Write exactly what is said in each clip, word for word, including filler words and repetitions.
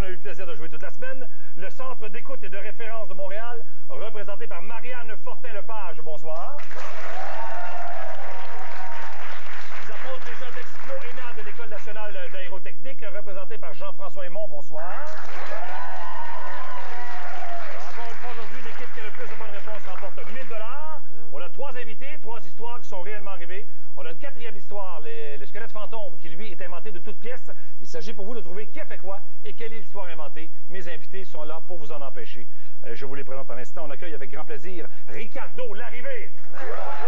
a eu le plaisir de jouer toute la semaine. Le Centre d'écoute et de référence de Montréal, représenté par Marianne Fortin-Lepage. Bonsoir. J'apporte les jeunes d'Explo E N A de l'École nationale d'aérotechnique, représenté par Jean-François Aymon. Bonsoir. Encore une fois, aujourd'hui, l'équipe qui a le plus de bonnes réponses remporte mille dollars. On a trois invités, trois histoires qui sont réellement arrivées. On a une quatrième histoire, les, le squelette fantôme, qui lui est inventé de toutes pièces. Il s'agit pour vous de trouver qui a fait quoi et quelle est l'histoire inventée. Mes invités sont là pour vous en empêcher. Euh, je vous les présente en instant. On accueille avec grand plaisir Ricardo Larrivée. Merci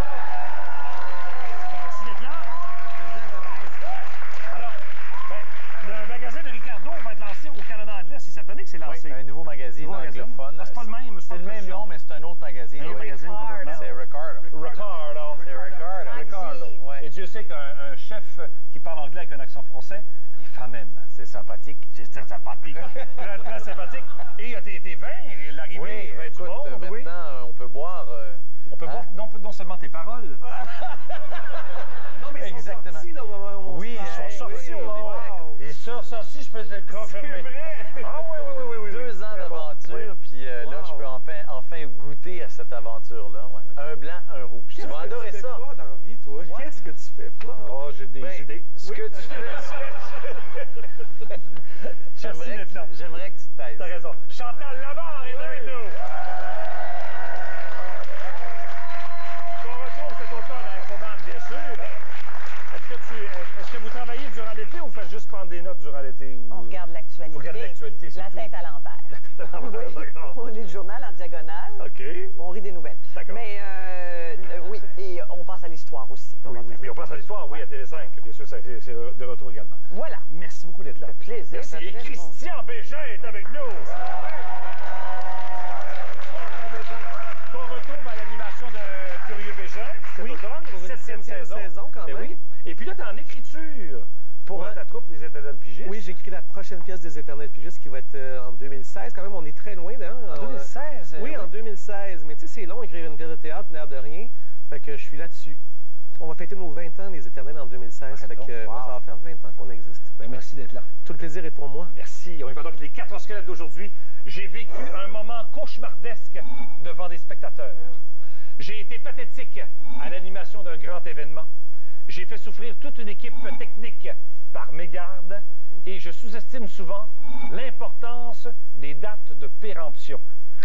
d'être là. Alors, ben, le magazine de Ricardo va être lancé au Canada anglais. C'est cette année que c'est lancé. Oui, un nouveau magazine nouveau anglophone. Ah, c'est pas le même. C'est le même nom, mais c'est un autre magazine. Un autre magazine complètement. C'est Ricardo. Ricardo. C'est Ricardo. Ricardo. Ouais. Et Dieu sait qu'un un chef qui parle anglais avec un accent français, les femmes aiment. C'est sympathique. C'est très sympathique. très, très sympathique. Et tes, tes vins, l'arrivée, Oui, vin écoute, du monde, maintenant, oui. on peut boire... Euh, On peut hein? boire non, non seulement tes paroles. Non, mais ils sont Exactement. sortis, là, au moment où on Oui, se parle. Ils sont sortis Oui, au moment. wow. Et ça, ça, si je peux te le confirmer. C'est vrai. Ah oui, oui, oui, oui, oui. Deux ans Très bon. d'aventure, Oui. puis euh, là, Wow. je peux enfin, enfin goûter à cette aventure-là. Ouais. Un blanc, un rouge. Tu Qu'est-ce vas que adorer tu fais ça. pas dans la vie, toi? Ouais. Qu'est-ce que tu fais pas? Oh, j'ai des Ben, idées. Ce Oui. que tu fais, j'aimerais d'être que, là. j'aimerais que tu te taises. T'as raison. Chantal Labarre est avec nous. Qu'on retrouve cet automne à Infoman, bien sûr. Est-ce que, tu, est-ce que vous travaillez durant l'été ou vous faites juste prendre des notes durant l'été? Ou... On regarde l'actualité. Vous regardez l'actualité, c'est La tout. tête à l'envers. D'accord. On lit le journal en diagonale. OK. On rit des nouvelles. D'accord. Mais euh, euh, oui, et on pense à l'histoire aussi. qu'on Oui, va oui, faire. oui, on passe à l'histoire, oui, à Télé cinq. Bien sûr, c'est c'est de retour également. Voilà. Merci beaucoup d'être là. Ça fait plaisir. Merci. ça Et fait Christian Bégin est avec nous. Qu'on retrouve à l'animation de Curieux Bégin cet Oui, automne, pour une septième septième saison. saison, quand Eh même. oui. Et puis là, tu es en écriture pour Ouais. euh, ta troupe, les Éternels Pigistes. Oui, j'ai écrit la prochaine pièce des Éternels Pigistes qui va être euh, en deux mille seize. Quand même, on est très loin, hein? En deux mille seize? Oui, en deux mille seize. Mais tu sais, c'est long écrire une pièce de théâtre, l'air de rien. Fait que je suis là-dessus. On va fêter nos vingt ans, les Éternels, en deux mille seize. Ah, fait donc, que euh, wow. moi, ça va faire vingt ans qu'on existe. Ben, merci d'être là. Tout le plaisir est pour moi. Merci. On y va donc les quatre squelettes d'aujourd'hui. J'ai vécu un moment cauchemardesque devant des spectateurs. J'ai été pathétique à l'animation d'un grand événement. J'ai fait souffrir toute une équipe technique par mégarde et je sous-estime souvent l'importance des dates de péremption.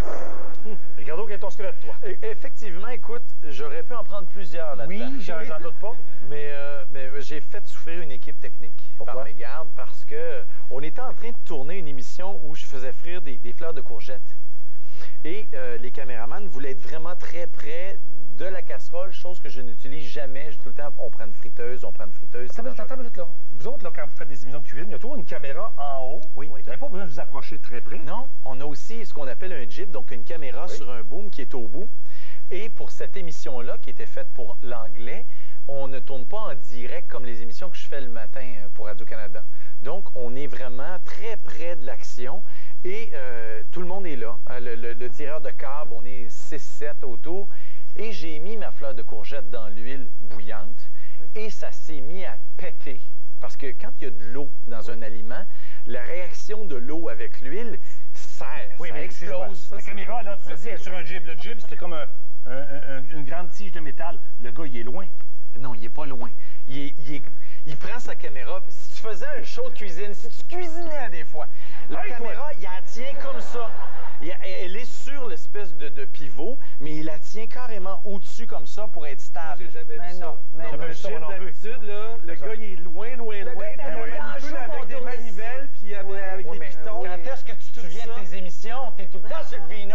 Ricardo, quel est ton squelette, toi? Et- Effectivement, écoute, j'aurais pu en prendre plusieurs là-dedans. Oui, j'en j'en doute pas. Mais, euh, mais j'ai fait souffrir une équipe technique Pourquoi? par mégarde parce que euh, on était en train de tourner une émission où je faisais frire des, des fleurs de courgettes. Et euh, les caméramans voulaient être vraiment très près de la casserole, chose que je n'utilise jamais. Je, tout le temps, on prend une friteuse, on prend une friteuse. c'est Attends, dangereux. attends une minute, là. Vous autres, là, quand vous faites des émissions de cuisine, il y a toujours une caméra en haut. Oui. Vous n'avez pas besoin de vous approcher très près. Non, on a aussi ce qu'on appelle un jib, donc une caméra Oui. sur un boom qui est au bout. Et pour cette émission-là, qui était faite pour l'anglais, on ne tourne pas en direct comme les émissions que je fais le matin euh, pour Radio-Canada. Donc, on est vraiment très près de l'action et euh, tout le monde est là. Euh, Le, le- le tireur de câble, on est six sept autour. Et j'ai mis ma fleur de courgette dans l'huile bouillante et ça s'est mis à péter. Parce que quand il y a de l'eau dans un aliment, la réaction de l'eau avec l'huile serre, Oui, ça mais excuse-moi. explose. La caméra, là, tu l'as dit, elle est sur un jib. Le jib, c'était comme un- un- un- une grande tige de métal. Le gars, il est loin. Non, il est pas loin. Il, est- il, est- il prend sa caméra. Puis si tu faisais un show de cuisine, si tu cuisinais des fois, la Hey, toi. caméra, il la tient comme ça. Il- elle est sur l'espèce de, de pivot, mais il la tient carrément au-dessus comme ça pour être stable. J'ai jamais Mais vu non, ça. mais Dans non. le Jamais vu ça, film moi non plus. d'habitude, là, le Exact. gars, il est loin, loin, Le loin. gars est puis avec il un manipule joue avec qu'on des tourne ici. manivelles, puis avec, Ouais. avec Ouais, des mais pitons. quand est-ce que tu te tout souviens ça. de tes émissions? T'es tout le temps sur le vino.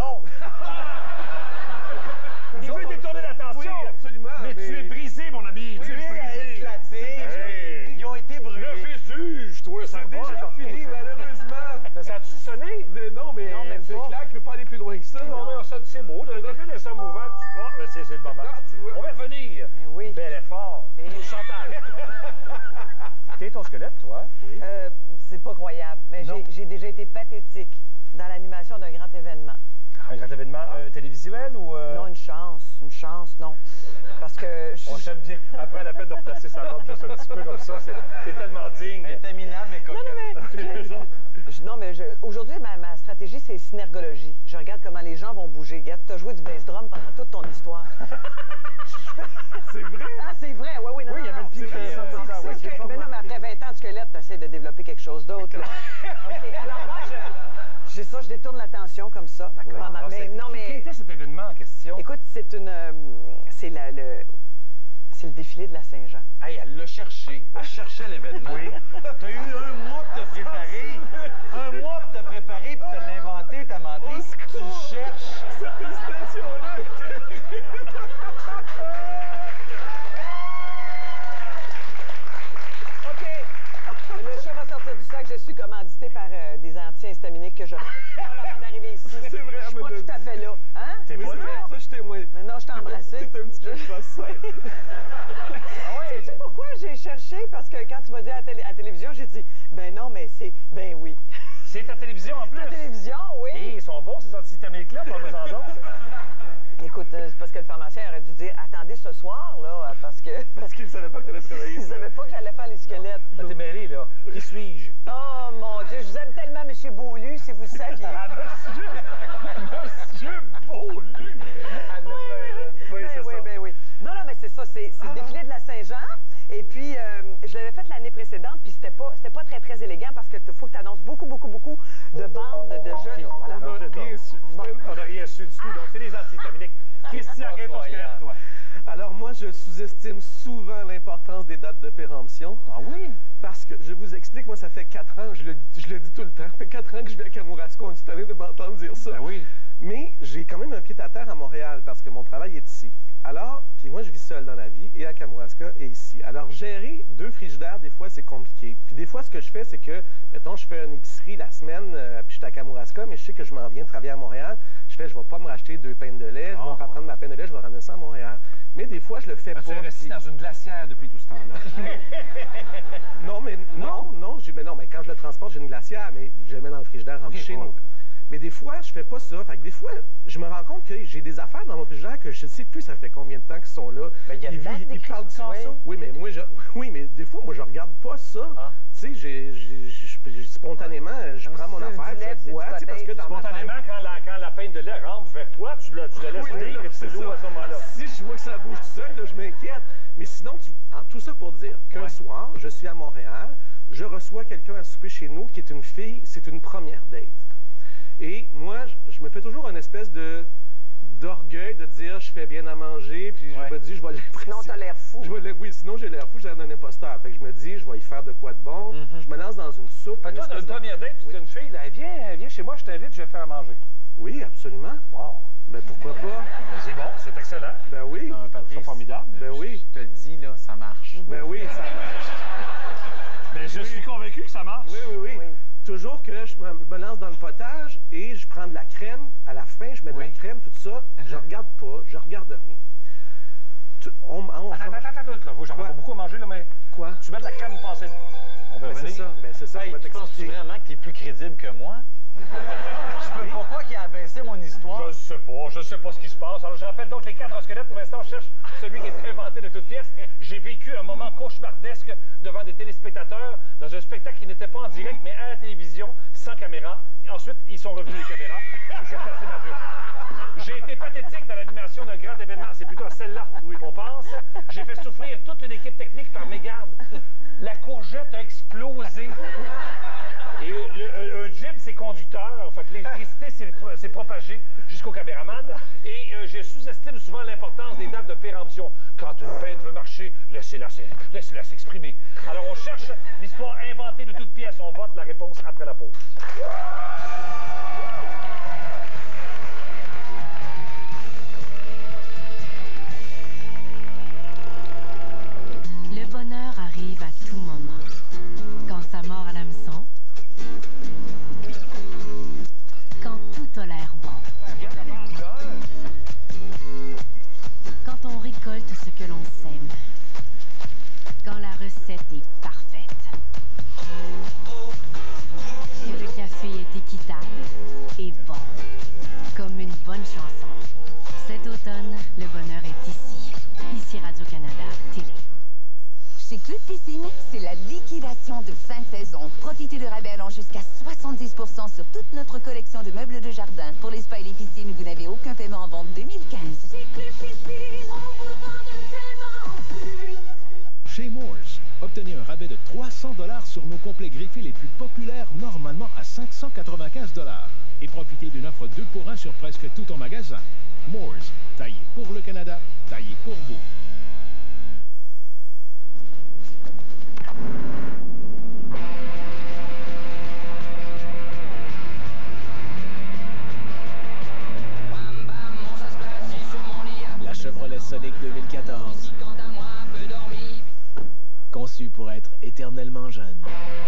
Il veut détourner l'attention. Oui, absolument. Mais, tu es brisé, mon ami. tu es L'huile a brisé. éclaté. Hey. Ils ont été brûlés. Le fusuge, toi, ça C'est va. déjà ça. fini, malheureusement. Ça a-tu sonné? Mais non, mais Non, même c'est pas. clair que je peux pas aller plus loin que ça. Non, mais ça, c'est beau. D'un côté d'un son mouvant, tu pars. Mais c'est c'est le moment. Ah, tu vois. On va revenir. Mais oui. Bel effort. Et- Chantal. Quel est ton squelette, toi? Oui. Euh, c'est pas croyable, mais Non. j'ai j'ai déjà été pathétique dans l'animation d'un grand événement. Un grand événement euh, télévisuel ou... euh, Non, une chance, une chance, non. Parce que je On s'aime bien. Après, elle a peine de replacer sa robe juste un petit peu comme ça. C'est c'est tellement digne. Elle était minable, mais Non, coquette. non, mais... je- non, mais je- aujourd'hui, synergologie. Je regarde comment les gens vont bouger. Regarde, tu as joué du bass drum pendant toute ton histoire. C'est vrai? Ah, c'est vrai, oui, oui, non, Oui, il y avait non, le non. petit... C'est euh, vrai, ça, c'est ouais. C'est c'est que- pas mais non, mal. mais après vingt ans de squelette, tu essaies de développer quelque chose d'autre. là. OK, alors moi, je, j'ai ça, je détourne l'attention comme ça. D'accord. Pendant- Alors, mais, c'est- non, Quel mais était cet événement en question? écoute, c'est une, euh, c'est la- le, c'est le défilé de la Saint-Jean. Hey, elle l'a cherché. Elle cherchait l'événement. Oui. T'as eu un mois pour te préparer. Un mois pour te préparer, puis t'as l'inventé, t'as menti. Au Tu secours! cherches. Cette hésitation-là était... OK. Le chat va sortir du sac. Je suis commandité par euh, des anti-histaminiques que j'aurais dû prendre avant d'arriver ici. C'est vrai, Je suis pas elle me tout à fait là. Hein? T'es Mais pas c'est vrai, là? ça, je t'ai moins... Mais non, je t'ai embrassé. T'es un petit peu grosse. Sais-tu pourquoi j'ai cherché? Parce que quand tu m'as dit à la télé- à la télévision, j'ai dit, ben non, mais c'est, ben oui. C'est ta télévision en plus. La télévision, oui. Et ils sont bons, ces antihistaminiques-là, parle-moi-en donc. Écoute, euh, c'est parce que le pharmacien aurait dû dire, attendez ce soir, là, parce que... Parce qu'il ne savait pas que t'allais travailler Il ça. savait pas que j'allais faire les squelettes. Là, t'es mêlé, là. Qui suis-je? Oh, mon Dieu, je vous aime tellement, M. Beaulieu, si vous saviez. Ah, monsieur! Monsieur Beaulieu! Elle l'a pris. Oui, Ben c'est oui, ça. ben oui. Non, non, mais c'est ça, c'est c'est le défilé de la Saint-Jean. Et puis, euh, je l'avais fait l'année précédente, puis c'était pas, c'était pas très, très élégant parce que faut que tu annonces beaucoup, beaucoup, beaucoup de bandes de jeux. Voilà. On n'a rien su. On n'a rien su du tout, donc c'est des antihistaminiques. Christian, quel est ton squelette, toi? Alors moi, je sous-estime souvent l'importance des dates de péremption. Ah oui? Parce que, je vous explique, moi, ça fait quatre ans, je le, je le dis tout le temps, ça fait quatre ans que je vais à Kamouraska, on est tanné de m'entendre dire ça. Ben oui. Mais j'ai quand même un pied à terre à Montréal parce que mon travail est ici. Alors, puis moi, je vis seul dans la vie, et à Kamouraska et ici. Alors, gérer deux frigidaires, des fois, c'est compliqué. Puis des fois, ce que je fais, c'est que, mettons, je fais une épicerie la semaine, euh, puis je suis à Kamouraska, mais je sais que je m'en viens travailler à Montréal. Je fais, je vais pas me racheter deux pains de lait, je vais Oh. reprendre ma pain de lait, je vais ramener ça à Montréal. Mais des fois, je le fais Ben, pas. tu es resté puis- dans une glacière depuis tout ce temps-là. Non, mais non, non, j'ai- mais non, mais quand je le transporte, j'ai une glacière, mais je le mets dans le frigidaire en Ok, chez ouais, nous. ouais. Mais des fois, je fais pas ça. Fait que des fois, je me rends compte que j'ai des affaires dans mon frigidaire que je ne sais plus ça fait combien de temps qu'ils sont là. Ben, il y a Ils- une date ils- ils d'écriture parlent de ça. sur ça. Oui, mais moi, je, oui, mais des fois, moi, je regarde pas ça. Ah. Tu sais, j'ai- j'ai- j'ai- j'ai- spontanément, je Comme prends si mon tu affaire, le je lèves, le c'est bois, du tu sais, parce que dans ma Spontanément, tête, quand la, quand la peine de lait rentre vers toi, tu la, tu la laisses Oui, venir là, et tu c'est fais l'eau ça. à ce moment-là. Si je vois que ça bouge tout seul, là, je m'inquiète. Mais sinon, tu- en- tout ça pour dire qu'un Ouais. soir, je suis à Montréal, je reçois quelqu'un à souper chez nous qui est une fille, c'est une première date. Et moi, je, je me fais toujours une espèce de d'orgueil de dire je fais bien à manger, puis Ouais. je me dis je vais l'impressionner. Sinon, t'as l'air fou. Je vais le- oui, sinon j'ai l'air fou, j'ai l'air d'un imposteur. Fait que je me dis je vais y faire de quoi de bon. Mhm. Je me lance dans une soupe. Fait que une toi, dans espèce une de- première date, tu Oui. dis à une fille, là, viens, viens chez moi, je t'invite, je vais faire à manger. Oui, absolument. Wow. Ben pourquoi pas? Ben, c'est bon, c'est excellent. Ben oui. Non, Patrice, C'est formidable. euh, Ben oui. Je te le dis, là, ça marche. Ben oui, ça marche. Mais je suis convaincu que ça marche. Oui, oui, oui. Oui. Toujours que je me, je me lance dans le potage et je prends de la crème. À la fin, je mets de Oui. la crème, tout ça. Je Uh-huh. regarde pas, je regarde rien. Tu- on, on- Attends, attends, attends, attends, là, vous, j'en ai Quoi? pas beaucoup à manger, là, mais Quoi? tu mets de la crème passée. On va Ben, c'est revenir. ça, ben, c'est ça. Hey, je vais tu penses-tu t'expliquer. vraiment que tu es plus crédible que moi? Je peux pourquoi qu'il a abaissé mon histoire? Je sais pas, je sais pas ce qui se passe. Alors, je rappelle donc les quatre squelettes. Pour l'instant, on cherche celui qui est inventé de toutes pièces. J'ai vécu un moment cauchemardesque devant des téléspectateurs dans un spectacle qui n'était pas en direct, mais à la télévision, sans caméra. Et ensuite, ils sont revenus les caméras. J'ai placé ma vue. J'ai été pathétique dans l'animation d'un grand événement. C'est plutôt à celle-là qu'on pense. J'ai fait souffrir toute une équipe technique par mégarde. La courgette a explosé. Et le, un jib, c'est conducteur. Fait que l'électricité s'est pro- s'est propagée jusqu'au caméraman. Et euh, je sous-estime souvent l'importance des dates de péremption. Quand une peintre veut marcher, laissez-la s- laissez-la s'exprimer. Alors, on cherche l'histoire inventée de toutes pièces. On vote la réponse après la pause. Le bonheur arrive à tout moment. Quand ça mord à l'hameçon. Quand tout a l'air bon. Quand on récolte ce que l'on sème. Quand la recette est parfaite. Que le café est équitable et bon. Comme une bonne chanson. Cet automne, le bonheur est ici. Ici Radio-Canada Télé. C'est Club Piscine, c'est la liquidation de fin de saison. Profitez de rabais allant jusqu'à soixante-dix pour cent sur toute notre collection de meubles de jardin. Pour les spas et les piscines, vous n'avez aucun paiement avant deux mille quinze. Chez Club Piscine, on vous donne tellement plus. Chez Moores, obtenez un rabais de trois cents dollars sur nos complets griffés les plus populaires, normalement à cinq cent quatre-vingt-quinze dollars. Et profitez d'une offre deux pour un sur presque tout en magasin. Moores, taillé pour le Canada, taillé pour vous. La Chevrolet Sonic deux mille quatorze. Conçue pour être éternellement jeune.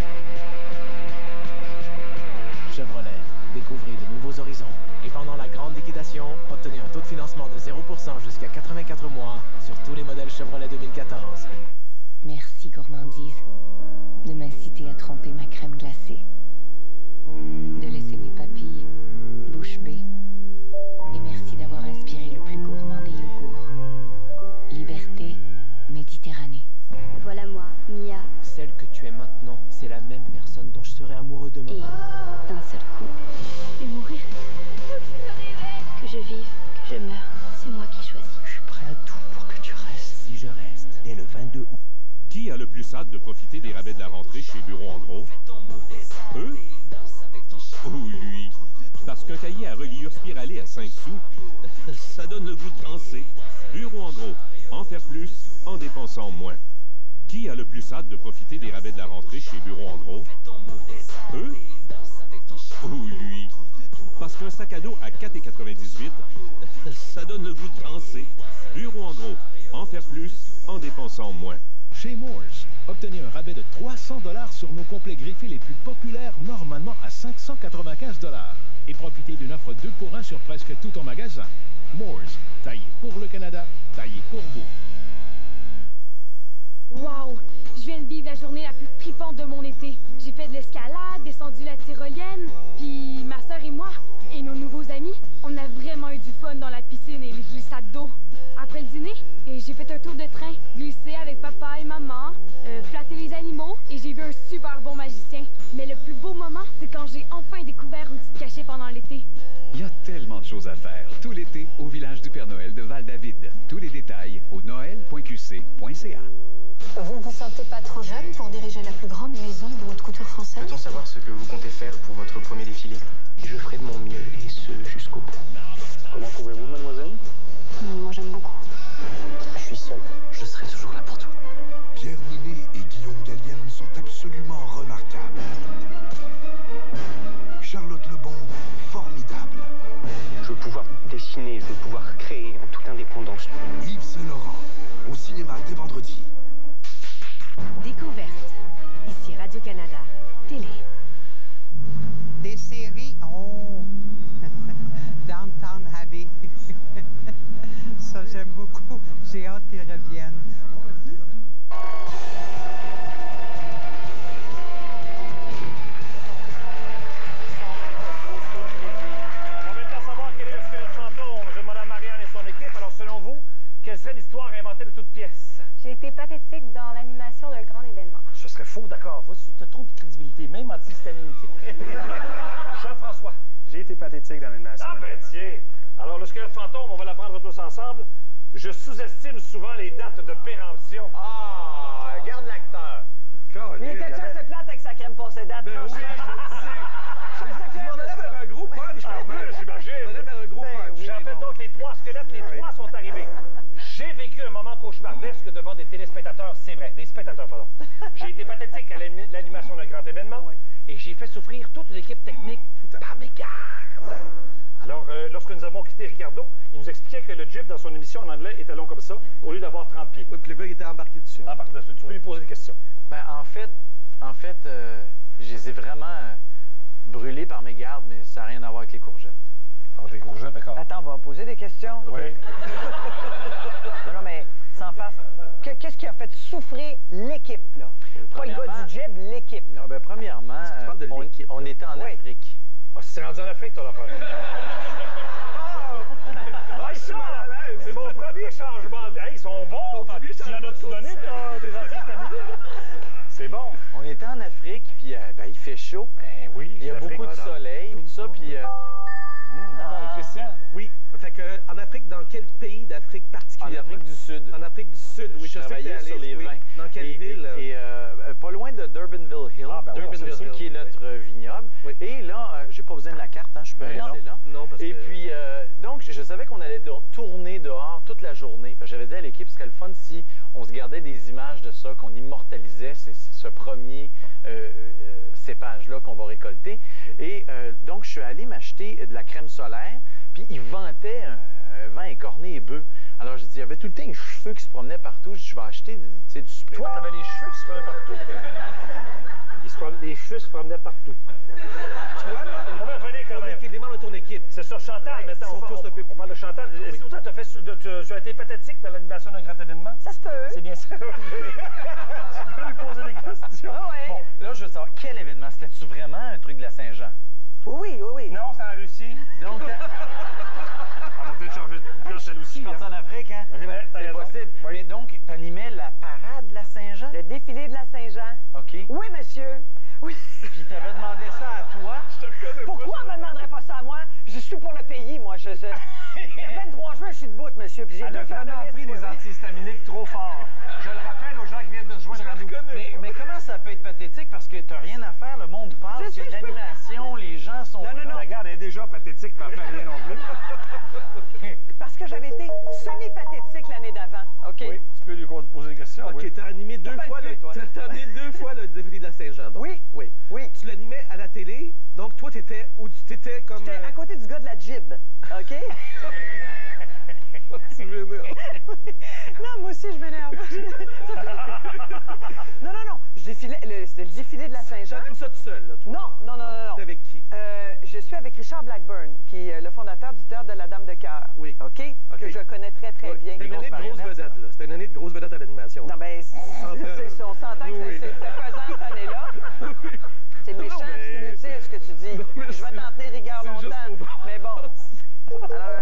Chevrolet, découvrez de nouveaux horizons. Et pendant la grande liquidation, obtenez un taux de financement de zéro pour cent jusqu'à quatre-vingt-quatre mois sur tous les modèles Chevrolet deux mille quatorze. Merci, gourmandise, de m'inciter à tromper ma crème glacée, de laisser mes papilles bouche bée, et merci d'avoir inspiré le plus gourmand des yogourts. Liberté, Méditerranée. Voilà moi, Mia. Celle que tu es maintenant, c'est la même personne dont je serai amoureux demain. Et d'un seul coup, je vais mourir. Que je vive, que je meure, c'est moi qui choisis. Je suis prêt à tout pour que tu restes. Si je reste, dès le vingt-deux août. Qui a le plus hâte de profiter des rabais de la rentrée chez Bureau en gros? Eux? Ou lui? Parce qu'un cahier à reliure spiralée à cinq sous, ça donne le goût de penser. Bureau en gros, en faire plus, en dépensant moins. Qui a le plus hâte de profiter des rabais de la rentrée chez Bureau en gros? Eux? Ou lui? Parce qu'un sac à dos à quatre quatre-vingt-dix-huit, ça donne le goût de penser. Bureau en gros, en faire plus, en dépensant moins. Chez Moores, obtenez un rabais de trois cents dollars sur nos complets griffés les plus populaires, normalement à cinq cent quatre-vingt-quinze dollars. Et profitez d'une offre deux pour un sur presque tout en magasin. Moores, taillé pour le Canada, taillé pour vous. Wow! Je viens de vivre la journée la plus tripante de mon été. J'ai fait de l'escalade, descendu la tyrolienne, puis ma sœur et moi, et nos nouveaux amis, on a vraiment eu du fun dans la piscine et les glissades d'eau. Après le dîner, j'ai fait un tour de train, glissé avec papa et maman, euh, flatter les animaux, et j'ai vu un super bon magicien. Mais le plus beau moment, c'est quand j'ai enfin découvert où tu te cachais pendant l'été. Il y a tellement de choses à faire. Tout l'été, au village du Père Noël de Val-David. Tous les détails au noël point q c point c a. Vous ne vous sentez pas trop jeune pour diriger la plus grande maison de haute couture française? Peut-on savoir ce que vous comptez faire pour votre premier défilé? Je ferai de mon mieux, et ce, jusqu'au bout. Comment trouvez-vous, mademoiselle? Moi, j'aime beaucoup. Je suis seul. Je serai toujours là pour toi. Pierre Ninet et Guillaume Gallienne sont absolument remarquables. Charlotte Lebon, formidable. Je veux pouvoir dessiner, je veux pouvoir créer en toute indépendance. Yves Saint-Laurent, au cinéma dès vendredi. Découverte. Ici Radio-Canada. Télé. Des séries. Oh! Downtown Abbey. Ça, j'aime beaucoup. J'ai hâte qu'ils reviennent. On veut bien savoir quel est le squelette fantôme. Je demande à Marianne et son équipe. Alors, selon vous, quelle serait l'histoire inventée de toute pièce? J'ai été pathétique dans l'animation d'un grand événement. Ce serait faux, d'accord. Vois-tu, tu as trop de crédibilité, même antihistaminique. Jean-François. J'ai été pathétique dans l'animation. Ah ben tiens. Alors, le squelette fantôme, on va l'apprendre tous ensemble. Je sous-estime souvent les dates de péremption. Ah, regarde l'acteur. Mais il était-tu assez plate avec sa crème passée date? Ben oui, je le sais. Je m'en allais vers un gros punch. En plus, j'imagine. Je m'en allais vers un gros punch. J'appelle donc les trois squelettes. Les trois sont arrivés. J'ai vécu un moment cauchemardesque devant des téléspectateurs, c'est vrai, des spectateurs, pardon. J'ai été pathétique à l'animation d'un grand événement et j'ai fait souffrir toute l'équipe technique par mes gardes. Alors, euh, lorsque nous avons quitté Ricardo, il nous expliquait que le jib dans son émission en anglais était long comme ça, au lieu d'avoir trente pieds. Oui, puis le gars, il était embarqué dessus. Embarqué dessus. Tu peux lui poser des questions. Ben, en fait, en fait, euh, je les ai vraiment euh, brûlés par mes gardes, mais ça n'a rien à voir avec les courgettes. Alors, des courgettes, d'accord. Attends, on va poser des questions. Oui. Non, non, mais sans face. Qu'est-ce qui a fait souffrir l'équipe, là? Pas le gars du jib, l'équipe. Non, ben, premièrement, euh, on, on était en oui. Afrique. Ah, c'est rendu en Afrique, ton affaire. Ah, ça, c'est mon premier changement. Hey, ils sont bons. Il y en a-tu donné, des antihistaminiques? Afrique, puis euh, ben, il fait chaud. Ben oui. Il y a beaucoup de soleil, puis tout ça, puis... Euh... Mmh, Ah. Christian. Oui. Fait que, euh, en Afrique, dans quel pays d'Afrique En particulièrement? Afrique du Sud. En Afrique du Sud, oui. Je sais que travaillais t'es allé, sur les oui. vins. Dans quelle et, ville? Et, et, euh, pas loin de Durbanville Hill, Ah, ben oui, Durbanville on sait Hill, ça. qui est notre euh, vignoble. Oui. Et là, euh, j'ai pas besoin de la carte, hein, je peux Ben rester non. là. Non, parce et que- puis, euh, donc, je savais qu'on allait do- tourner dehors toute la journée. Parce que j'avais dit à l'équipe, ce serait le fun si on se gardait des images de ça, qu'on immortalisait c'est- c'est ce premier euh, euh, cépage-là qu'on va récolter. Et euh, donc, je suis allé m'acheter de la crème solaire, puis ils vantaient un, un vin écorné et bœuf. Alors, j'ai dit, il y avait tout le temps les cheveux qui se promenaient partout. Je dis, je vais acheter du, tu sais, du spray. Toi, t'avais les cheveux qui se prenaient partout. Ils se prom- les cheveux se promenaient partout. On va revenir quand même. Les membres de ton équipe. C'est ça, Chantal, Ouais, maintenant. ils sont On, tous on- un peu on parle de Chantal. Est-ce que toi, t'as fait, su- de- tu, tu as été pathétique dans l'animation d'un grand événement? Ça se peut. C'est bien ça. Tu peux lui poser des questions. Ah ouais. Bon, là, je veux savoir, quel événement? C'était-tu vraiment un truc de la Saint-Jean? Oui, oui, oui. Non, c'est en Russie. Donc, euh, On va peut-être changer de place celle je aussi. suis parti hein. en Afrique, hein? Oui, ben, t'as C'est raison. possible. Oui. Mais donc, t'animais la parade de la Saint-Jean? Le défilé de la Saint-Jean. OK. Oui, monsieur. Oui. Puis t'avais demandé ça à toi? Pourquoi on ne me demanderait pas ça à moi? Je suis pour le pays, moi. Je, je... Le vingt-trois juin, je suis debout, monsieur. Puis j'ai Elle deux a fleurs de vraiment lys, pris oui, des oui. antihistaminiques trop forts. Je le rappelle aux gens qui viennent de se joindre à nous. Mais, mais comment ça peut être pathétique? Parce que t'as rien à faire, le monde passe, Je il y a sais, de je peux- l'animation, les gens sont Non, non, là. non. Regarde, elle est déjà pathétique, mais elle fait rien non plus. Parce que j'avais été semi-pathétique l'année d'avant, OK? Oui, tu peux lui poser des questions. OK, oui. t'as animé deux T'as pas fois le le, cul, toi. t'as- t'as animé deux fois le défilé de la Saint-Jean. donc. Oui. Oui. Oui. Tu l'animais à la télé, donc toi, t'étais où tu t'étais comme. J'étais euh, à côté du gars de la jib, OK? tu veux dire. Non, moi aussi, je m'énerve. non, non, non. Je défilais, le, c'est le défilé de la Saint-Jean. T'animes ça tout seul, là, toi? Non, non, non, non, non. T'es avec qui? Euh, je suis avec Richard Blackburn, qui est le fondateur du théâtre de la Dame de Cœur. Oui. OK? OK. Que je connais très, très Oui, bien. C'était une année de grosse vedette, là. C'était une année de grosse vedette à l'animation. Non, ben, c'est c'est ça. On s'entend que Oui. c'est- c'était pesant cette année-là. C'est Non, méchant, mais c'est inutile ce que tu dis. Non, mais Je vais c'est- t'en tenir rigueur c'est juste longtemps. pour- Mais bon. Alors, euh,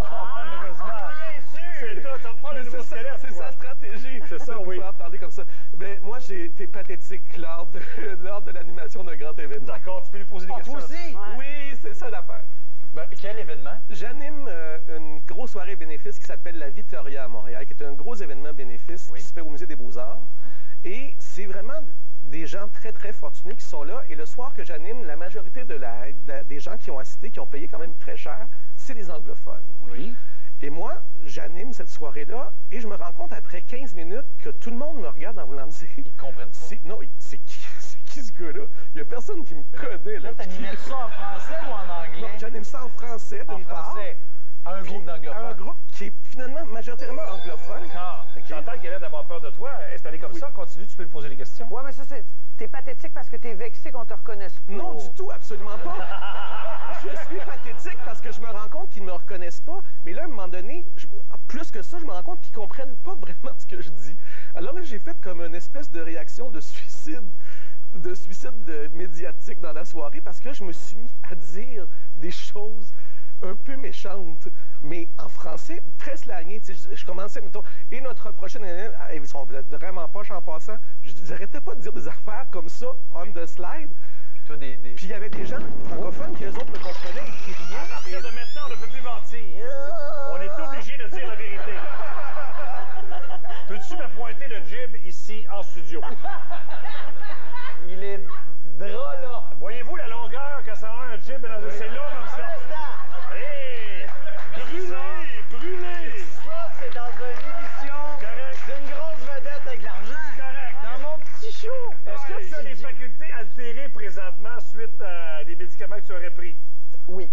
C'est toi, t'as pas le Mais nouveau c'est ça- squelette, c'est toi. sa stratégie. C'est ça, de oui. pouvoir parler comme ça. Ben, moi, j'ai été pathétique lors de, lors de l'animation d'un grand événement. D'accord, tu peux lui poser des Ah, questions. toi aussi? Ouais. Oui, c'est ça l'affaire. Ben, quel événement? J'anime euh, une grosse soirée bénéfice qui s'appelle la Vittoria à Montréal, qui est un gros événement bénéfice Oui. qui se fait au Musée des Beaux-Arts. Et c'est vraiment des gens très, très fortunés qui sont là. Et le soir que j'anime, la majorité de la, de- des gens qui ont assisté, qui ont payé quand même très cher, c'est des anglophones. Oui. Et moi, j'anime cette soirée-là et je me rends compte après quinze minutes que tout le monde me regarde en voulant dire... Ils comprennent pas. C'est- Non, c'est qui, c'est qui ce gars-là? Il n'y a personne qui me connaît. Là, Là, t'animais ça en français ou en anglais? Non, j'anime ça en français, En d'une part. français. À un Puis groupe d'anglophones. Un groupe qui est finalement majoritairement anglophone. D'accord. OK? Chantal qui a l'air d'avoir peur de toi, installée comme Oui. ça, continue, tu peux lui poser des questions. ouais, mais ça, c'est. T'es pathétique parce que t'es vexé qu'on te reconnaisse pas. Non, du tout, absolument pas. Je suis pathétique parce que je me rends compte qu'ils ne me reconnaissent pas. Mais là, à un moment donné, je- plus que ça, je me rends compte qu'ils ne comprennent pas vraiment ce que je dis. Alors là, j'ai fait comme une espèce de réaction de suicide, de suicide de- médiatique dans la soirée parce que je me suis mis à dire des choses un peu méchantes, mais en français, très slangé. Tu sais, Je, je commençais, mettons, et notre prochaine année, ah, ils sont vraiment poches en passant. Je n'arrêtais pas de dire des affaires comme ça, on the slide. Puis toi, des... des... Puis il y avait des gens francophones qui, eux autres, me comprenaient et qui riaient. À partir Et- de maintenant, on ne peut plus mentir. On est obligé de dire la vérité. Peux-tu me pointer le jib ici en studio? Il est drôle, là. Voyez-vous la longueur que ça a un jib? C'est long comme ça. Hey! Brûlé! Brûlé! Ça, c'est dans une émission Correct. d'une grosse vedette avec de l'argent. Correct. Dans mon petit show. Est-ce que tu as des facultés altérées présentement suite à des médicaments que tu aurais pris? Oui.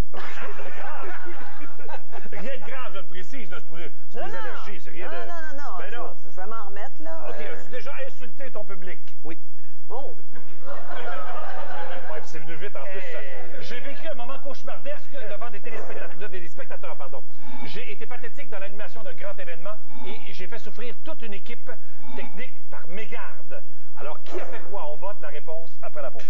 Rien de grave, je le précise, là, c'est pour, c'est pour les allergies, c'est rien non, de... non, non, non, Ben non. Je vais m'en remettre, là. OK, Euh, as-tu déjà insulté ton public? Oui. Oh. Ouais, puis c'est venu vite en plus. Hey. J'ai vécu un moment cauchemardesque devant des téléspectateurs, des spectateurs, pardon. J'ai été pathétique dans l'animation d'un grand événement et j'ai fait souffrir toute une équipe technique par mégarde. Alors, qui a fait quoi? On vote la réponse après la pause.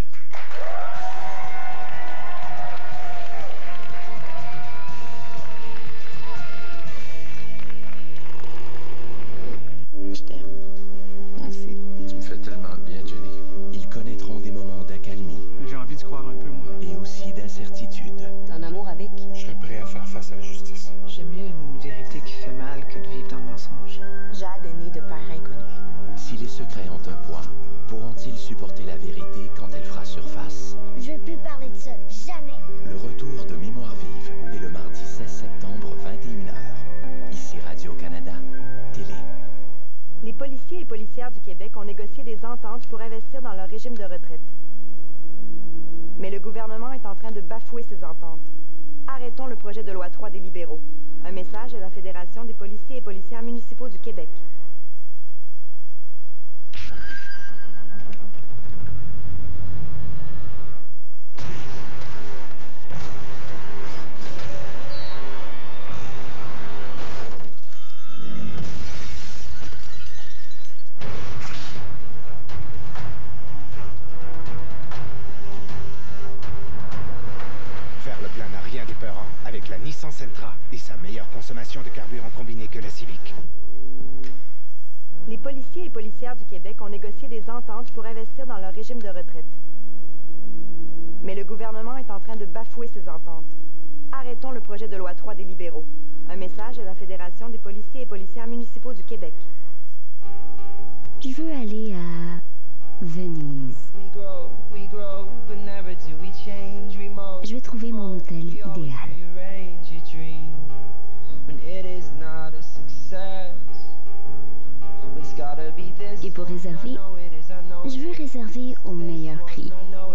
Je t'aime. Moi aussi. Tu me fais tellement de bien, Jenny. Ils connaîtront des moments ont un poids, pourront-ils supporter la vérité quand elle fera surface? Je veux plus parler de ça, jamais. Le retour de Mémoire vive est le mardi seize septembre, vingt et une heures. Ici Radio-Canada, télé. Les policiers et policières du Québec ont négocié des ententes pour investir dans leur régime de retraite. Mais le gouvernement est en train de bafouer ces ententes. Arrêtons le projet de loi trois des libéraux. Un message de la Fédération des policiers et policières municipaux du Québec. Avec la Nissan Sentra et sa meilleure consommation de carburant combiné que la Civic. Les policiers et policières du Québec ont négocié des ententes pour investir dans leur régime de retraite. Mais le gouvernement est en train de bafouer ces ententes. Arrêtons le projet de loi trois des libéraux. Un message de la Fédération des policiers et policières municipaux du Québec. Je veux aller à Venise. Je vais trouver mon hôtel idéal. Et pour réserver, je veux réserver au meilleur prix.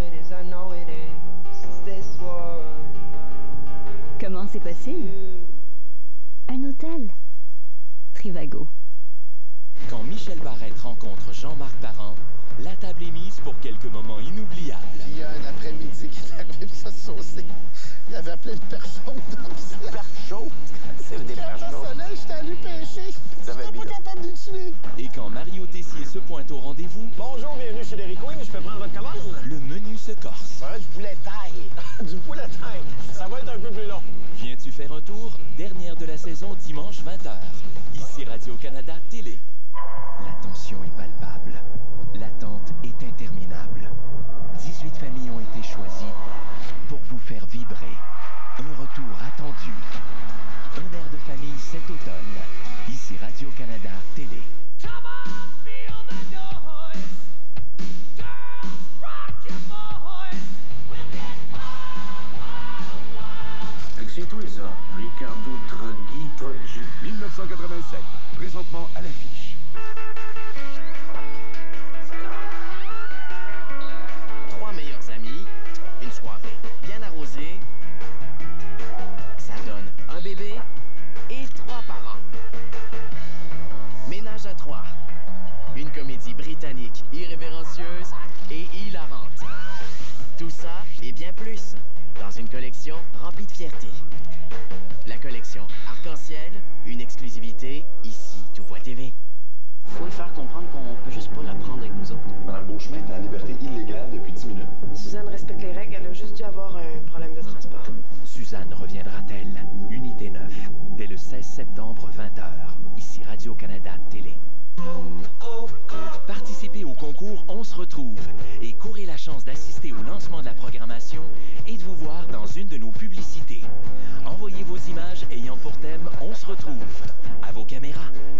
Comment c'est possible? Un hôtel. Trivago. Quand Michel Barrette rencontre Jean-Marc Parent, la table est mise pour quelques moments inoubliables. Il y a un après-midi qui est arrivé, ça saucé. Il y avait plein de personnes dans le ciel. Perches chaudes? C'est des perches chaudes. Quand soleil, j'étais allé pêcher. J'étais pas capable de tuer. Et quand Mario Tessier se pointe au rendez-vous... Bonjour, bienvenue chez Dairy Queen, je peux prendre votre commande? Le menu se corse. Ça va être du poulet taille. Du poulet taille. Ça va être un peu plus long. Viens-tu faire un tour? Dernière de la saison, dimanche vingt heures. Ici Radio-Canada Télé. La tension est palpable. L'attente est interminable. dix-huit familles ont été choisies pour vous faire vibrer. Un retour attendu. Un air de famille cet automne. Ici Radio-Canada Télé. C'est toi ça, Ricardo Troggi. Troggi. mille neuf cent quatre-vingt-sept, présentement à l'affiche. Trois meilleurs amis, une soirée bien arrosée, ça donne un bébé et trois parents. Ménage à trois, une comédie britannique irrévérencieuse et hilarante. Tout ça et bien plus dans une collection remplie de fierté. La collection Arc-en-Ciel, une exclusivité, ici Tout-Voix T V. Faut lui faire comprendre qu'on peut juste pas la prendre avec nous autres. Madame Beauchemin est en liberté illégale depuis dix minutes. Suzanne respecte les règles, elle a juste dû avoir un problème de transport. Suzanne reviendra-t-elle? Unité neuf, dès le seize septembre, vingt heures. Ici Radio-Canada Télé. Participez au concours On se retrouve et courez la chance d'assister au lancement de la programmation et de vous voir dans une de nos publicités. Envoyez vos images ayant pour thème On se retrouve à vos caméras.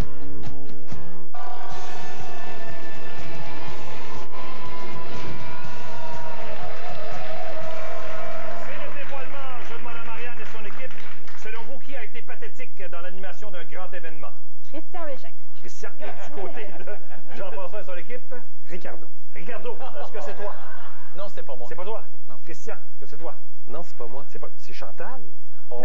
C'est le dévoilement. Je demande à Marianne et son équipe, selon vous, qui a été pathétique dans l'animation d'un grand événement? Christian Bégin. Christian, du côté de Jean-François et son équipe? Ricardo. Ricardo, est-ce que c'est toi? Non, c'est pas moi. C'est pas toi? Non. Christian, est-ce que c'est toi? Non, c'est pas moi. C'est pas... C'est Chantal. Oh!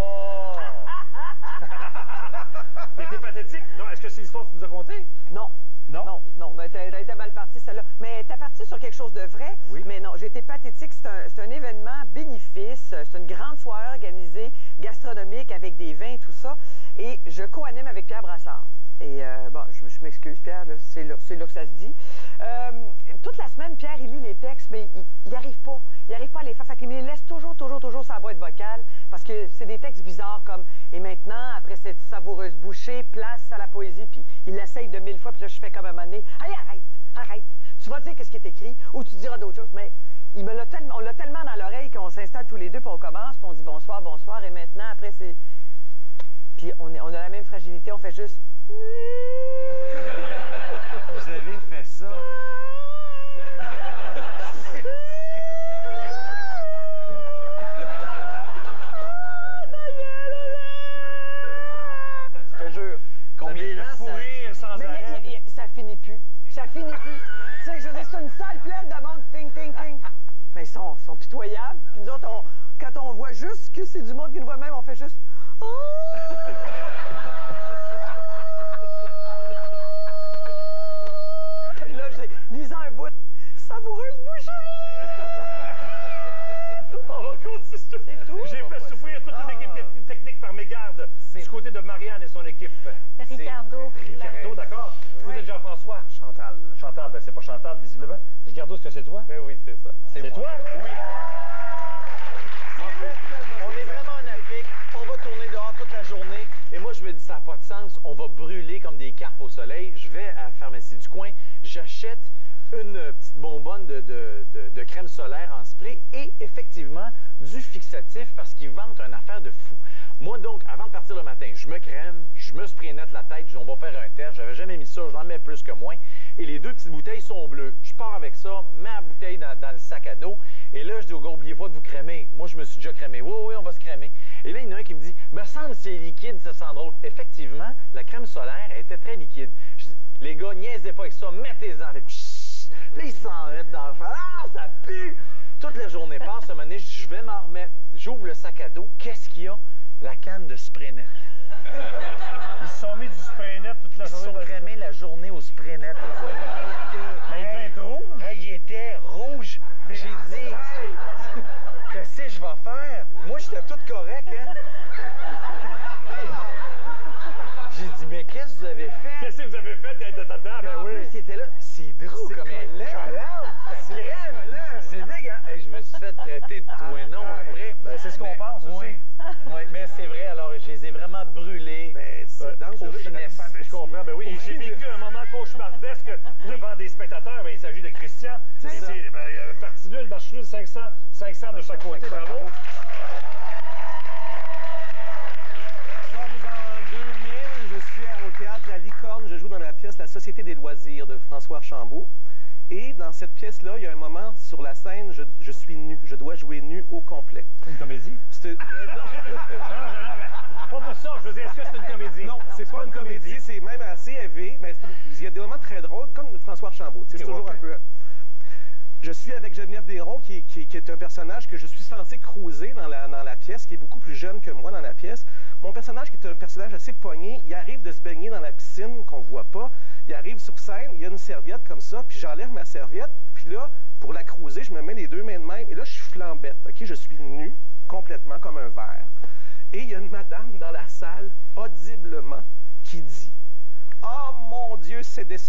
T'étais pathétique? Non, est-ce que c'est l'histoire que tu nous as contée? Non. Non? Non, non. Ben, t'as été mal partie, celle-là. Mais t'es partie sur quelque chose de vrai. Oui. Mais non, j'ai été pathétique. C'est un, c'est un événement bénéfice. C'est une grande soirée organisée, gastronomique, avec des vins et tout ça. Et je co-anime avec Pierre Brassard. Et euh, bon, je, je m'excuse, Pierre, c'est là, là que ça se dit. Euh, toute la semaine, Pierre, il lit les textes, mais il n'y arrive pas. Il n'arrive pas à les faire. Fait qu'il me les laisse toujours, toujours, toujours sa boîte vocale. Parce que c'est des textes bizarres comme « Et maintenant, après cette savoureuse bouchée, place à la poésie. » Puis il l'essaye de mille fois, puis là, je fais comme un moment donné « Allez, arrête, arrête. Tu vas dire qu'est-ce qui est écrit ou tu diras d'autres choses. » Mais il me l'a tellement, on l'a tellement dans l'oreille qu'on s'installe tous les deux, puis on commence, puis on dit « Bonsoir, bonsoir. » Et maintenant, après, c'est... Puis on, est, on a la même fragilité, on fait juste... Vous avez fait ça. Je te jure. Combien de temps ça... Rire sans Mais arrêt. y a- y a- ça finit plus. Ça finit plus. Tu sais, je veux dire, c'est une salle pleine de monde. Ting, ting, ting. Mais ils sont, sont pitoyables. Puis nous autres, on- quand on voit juste que c'est du monde qui nous voit même, on fait juste... Oh! Et là, j'ai lisant un bout. Savoureuse boucherie! On va continuer. C'est tout? J'ai fait souffrir toute une équipe te- technique par mes gardes du côté de Marianne et son équipe. Ricardo. Ricardo, d'accord. Du côté de Jean-François. Chantal. Chantal, ben c'est pas Chantal, visiblement. Ricardo, est-ce que c'est toi? Ben oui, c'est ça. C'est moi. toi? Oui. En fait, on est vraiment en Afrique. On va tourner dehors toute la journée. Et moi, je me dis, ça n'a pas de sens. On va brûler comme des carpes au soleil. Je vais à la pharmacie du coin. J'achète une petite bonbonne de, de, de, de crème solaire en spray et effectivement du fixatif parce qu'ils vendent une affaire de fou. Moi, donc, avant de partir le matin, je me crème, je me spray net la tête, je dis, on va faire un test. J'avais jamais mis ça, j'en mets plus que moins. Et les deux petites bouteilles sont bleues. Je pars avec ça, mets la bouteille dans, dans le sac à dos. Et là, je dis au gars, oubliez pas de vous crémer. Moi, je me suis déjà crémé. Oui, oui, on va se crémer. Et là, il y en a un qui me dit, me semble que c'est liquide, ça sent drôle. Effectivement, la crème solaire, elle était très liquide. Je dis, les gars, niaisez pas avec ça, mettez-en. Fait, là, ils s'en mettent dans le face. Ah, ça pue! Toute la journée passe, ce moment donné, je dis, je vais m'en remettre. J'ouvre le sac à dos. Qu'est-ce qu'il y a? La canne de spray net. Ils se sont mis du spray net toute la Ils se journée. sont crémés la journée au spray net. Mais il devait être rouge. Hey, il était rouge. J'ai dit, qu'est-ce que je vais faire? Moi, j'étais tout correct, hein? J'ai dit, mais qu'est-ce que vous avez fait? Qu'est-ce que vous avez fait d'être de ta table? En plus, il était là. C'est drôle comme un collant. C'est crème, là. C'est dégueulasse. Hey, je me suis fait traiter de tout et non après. Ben, c'est ce qu'on Mais, pense aussi. Oui, oui, mais c'est vrai. Alors, je les ai vraiment brûlés. Mais c'est Euh, dangereux. au de finesse. la Je comprends. Ben oui, et j'ai vécu un moment cauchemardesque devant des spectateurs. Ben, il s'agit de Christian. C'est Et ça. c'est, ben, euh, partie nulle, match nul, cinq cents, cinq cents de chaque côté. Bravo. Nous sommes en deux mille, je suis au théâtre La Licorne, je joue dans la pièce La Société des loisirs de François Archambault. Et dans cette pièce-là, il y a un moment sur la scène, je, je suis nu, je dois jouer nu au complet. C'est une comédie? C'est Non, je- non, mais pas pour ça. Je veux dire, est-ce que c'est une comédie? Non, c'est pas une comédie, c'est même assez élevé, mais c'est- il y a des moments très drôles, comme François Archambault. C'est Ok, toujours ouais, un peu... Je suis avec Geneviève Desron, qui, qui- qui est un personnage que je suis censé cruiser dans la, dans la pièce, qui est beaucoup plus jeune que moi dans la pièce. Mon personnage, qui est un personnage assez pogné, il arrive de se baigner dans la piscine qu'on voit pas. Il arrive sur scène, il y a une serviette comme ça, puis j'enlève ma serviette, puis là, pour la cruiser, je me mets les deux mains de même, et là, je suis flambette, OK? Je suis nu, complètement, comme un verre. Et il y a une madame dans la salle, audiblement, qui dit « Oh mon Dieu, c'est décevant! »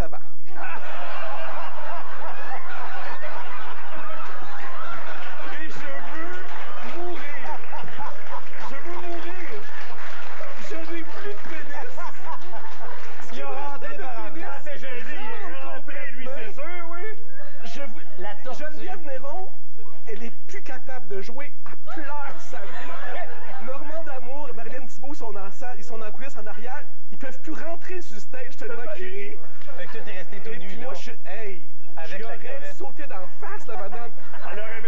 Et je veux mourir! Je veux mourir! Je n'ai plus de pénis! Il a rentré dans la Ah, c'est gêné, il est rentré, lui, c'est sûr, oui. Je vous... La tortue. Geneviève Néron, elle est plus capable de jouer, elle pleure sa vie. Normand D'Amour et Marilyn Thibault sont dans la salle, ils sont dans la coulisse en arrière, ils peuvent plus rentrer sur le stage tellement qu'ils rient. Fait que toi, t'es resté tout Et nu, puis là. moi, je suis... Hey! Avec j'y la aurais crevette. sauté d'en face, la madame. Elle aurait